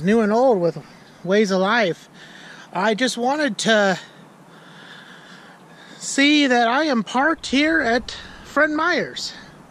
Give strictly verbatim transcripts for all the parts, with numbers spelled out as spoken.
new and old with Ways of Life. I just wanted to see that I am parked here at Fred Meyer's.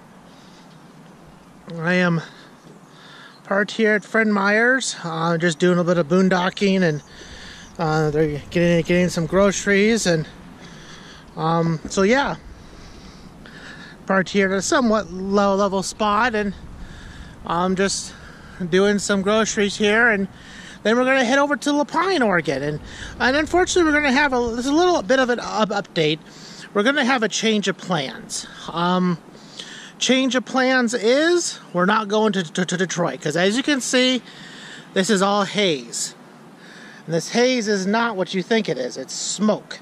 I am parked here at Fred Meyer's, uh, just doing a bit of boondocking, and uh, they're getting getting some groceries, and um, so yeah, parked here at a somewhat low level spot, and I'm just doing some groceries here, and then we're going to head over to La Pine, Oregon, and and unfortunately we're going to have a, there's a little bit of an up update. We're going to have a change of plans. Um, change of plans is we're not going to, to, to Detroit, because as you can see, this is all haze. And this haze is not what you think it is. It's smoke.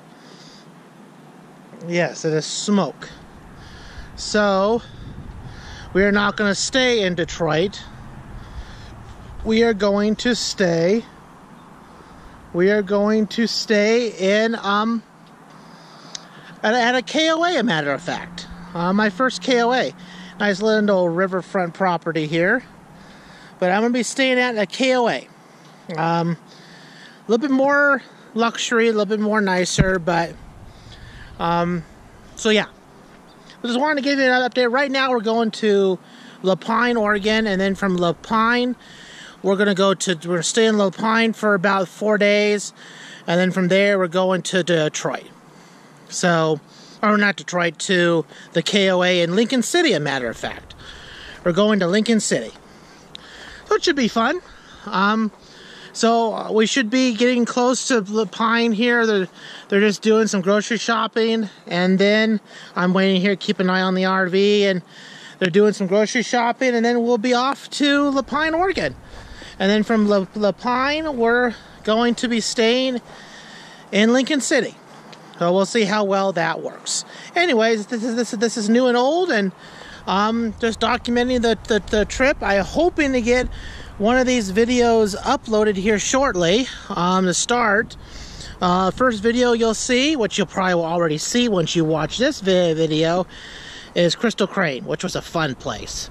Yes, it is smoke. So, we are not going to stay in Detroit. We are going to stay, we are going to stay in, um, at, at a K O A, a matter of fact. Uh, my first K O A. Nice little riverfront property here. But I'm going to be staying at a K O A. Um, a little bit more luxury, a little bit more nicer, but, um, so yeah. I just wanted to give you an update. Right now we're going to La Pine, Oregon, and then from La Pine, we're going to go to, we're going to stay in La Pine for about four days, and then from there we're going to Detroit. So, or not Detroit, to the K O A in Lincoln City, a matter of fact. We're going to Lincoln City. So it should be fun. Um, so we should be getting close to La Pine here. They're, they're just doing some grocery shopping, and then I'm waiting here to keep an eye on the R V, and they're doing some grocery shopping, and then we'll be off to La Pine, Oregon. And then from La, La Pine, we're going to be staying in Lincoln City. So we'll see how well that works. Anyways, this is this, this is new and old, and um, just documenting the, the, the trip. I'm hoping to get one of these videos uploaded here shortly um, to start. Uh, first video you'll see, which you'll probably already see once you watch this vi video, is Crystal Crane, which was a fun place.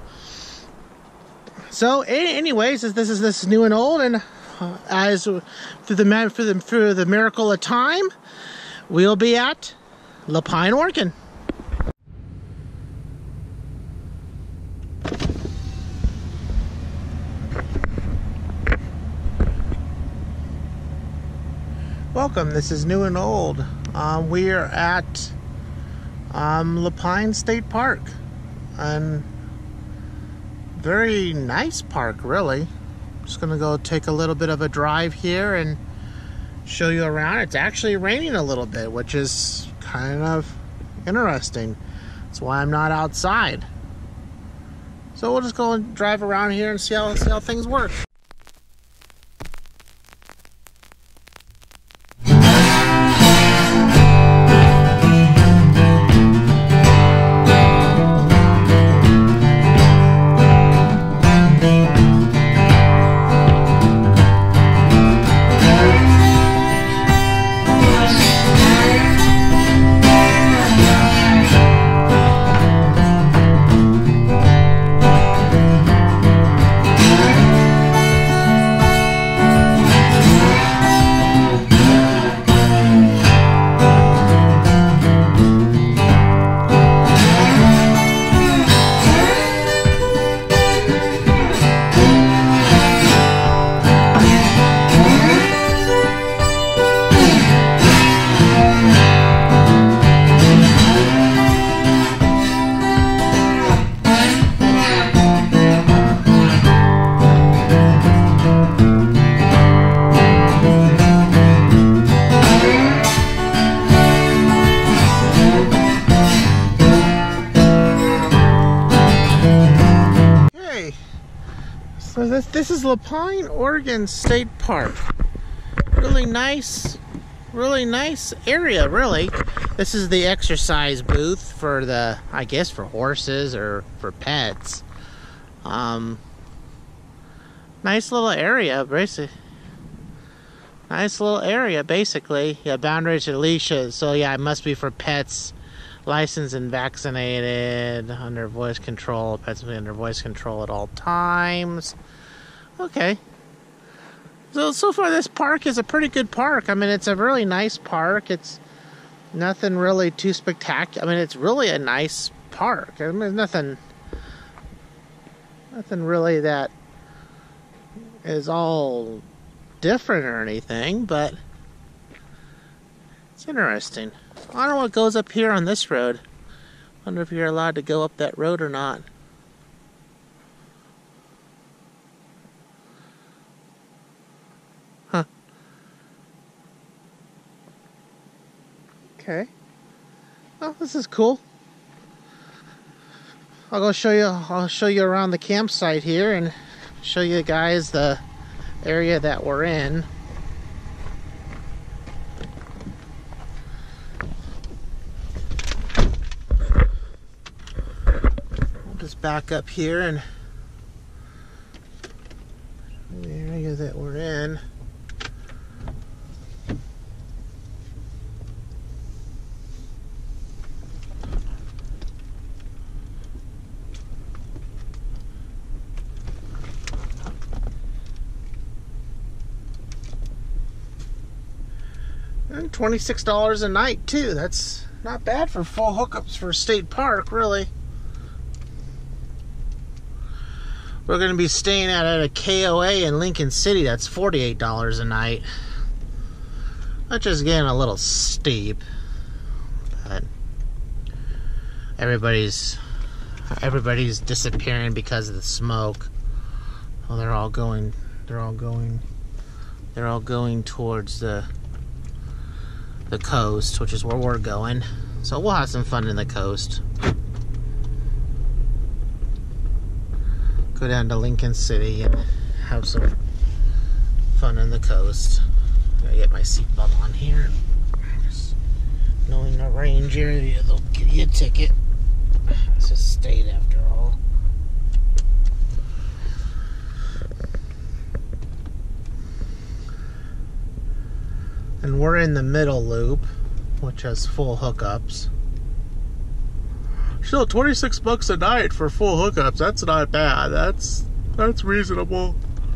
So, anyways, this is this is new and old, and uh, as through the through the through the miracle of time, we'll be at La Pine, Oregon. Welcome. This is new and old. Um, we are at um, La Pine State Park, and very nice park, really. Just gonna go take a little bit of a drive here and show you around. It's actually raining a little bit, which is kind of interesting. That's why I'm not outside. So we'll just go and drive around here and see how, see how things work. So this, this is La Pine, Oregon State Park. Really nice, really nice area, really. This is the exercise booth for the, I guess, for horses or for pets. Um, nice little area, basically. Nice little area, basically. Yeah, boundaries and leashes. So yeah, it must be for pets, licensed and vaccinated, under voice control. Pets will be under voice control at all times. Okay. So, so far this park is a pretty good park. I mean, it's a really nice park. It's nothing really too spectacular. I mean, it's really a nice park. I mean, nothing, nothing really that is all different or anything, but it's interesting. I don't know what goes up here on this road. I wonder if you're allowed to go up that road or not. Huh. Okay. Well, this is cool. I'll go show you, I'll show you around the campsite here and show you guys the area that we're in. We'll just back up here and the area that we're in. And twenty-six dollars a night too. That's not bad for full hookups for a state park, really. We're going to be staying at, at a K O A in Lincoln City. That's forty-eight dollars a night. That's just getting a little steep. But everybody's everybody's disappearing because of the smoke. Well, they're all going. They're all going. They're all going towards the. the coast, which is where we're going. So we'll have some fun in the coast. Go down to Lincoln City and have some fun in the coast. Gotta get my seatbelt on here. Just knowing the range area, they'll give you a ticket. It's a state after all. And we're in the middle loop, which has full hookups. Still, twenty-six bucks a night for full hookups. That's not bad. That's that's reasonable.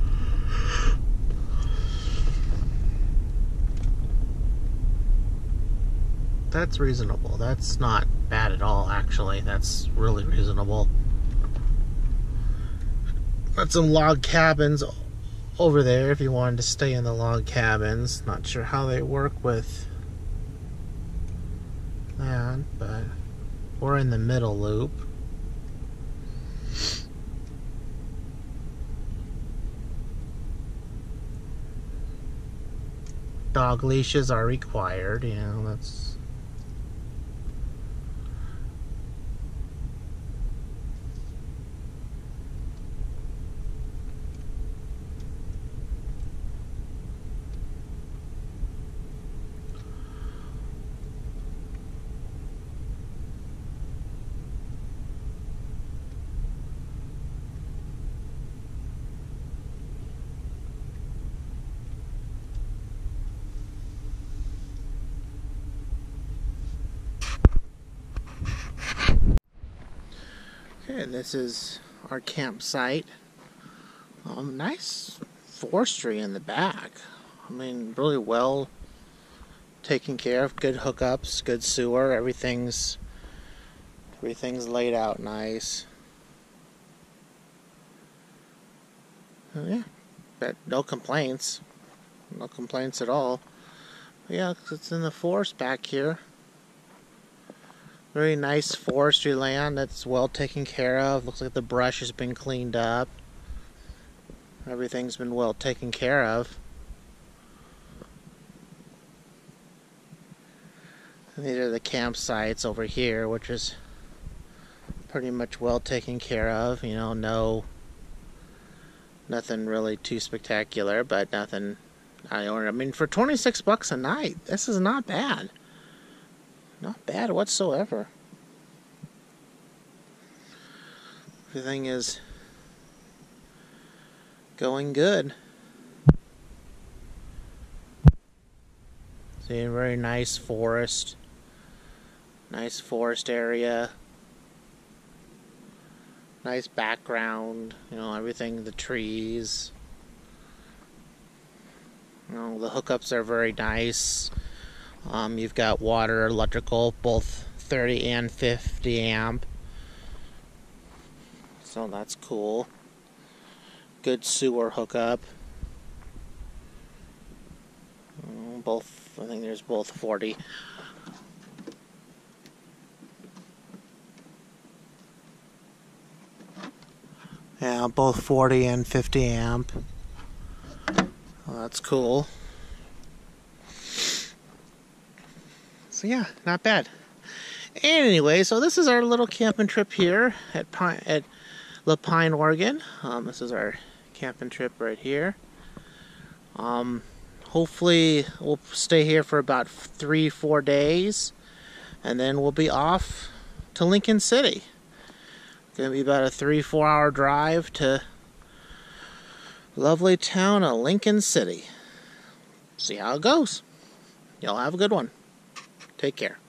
That's reasonable. That's not bad at all, actually. That's really reasonable. Got some log cabins over there if you wanted to stay in the log cabins. Not sure how they work with that, but we're in the middle loop. Dog leashes are required, you know, that's okay. This is our campsite. Um, nice forestry in the back. I mean, really well taken care of. Good hookups, good sewer. Everything's everything's laid out nice. Uh, yeah, but no complaints. No complaints at all. But yeah, it's in the forest back here. Very nice forestry land that's well taken care of. Looks like the brush has been cleaned up. Everything's been well taken care of. And these are the campsites over here, which is pretty much well taken care of. You know, no, nothing really too spectacular, but nothing. I I mean, for twenty-six bucks a night, this is not bad. Not bad whatsoever. Everything is going good. See, a very nice forest. Nice forest area. Nice background. You know, everything, the trees. You know, the hookups are very nice. Um, you've got water, electrical, both thirty and fifty amp. So that's cool. Good sewer hookup. Both, I think there's both forty. Yeah, both forty and fifty amp. Well, that's cool. So yeah, not bad. And anyway, so this is our little camping trip here at Pine, at La Pine, Oregon. Um, this is our camping trip right here. Um, hopefully we'll stay here for about three, four days, and then we'll be off to Lincoln City. Gonna be about a three, four hour drive to lovely town of Lincoln City. See how it goes. Y'all have a good one. Take care.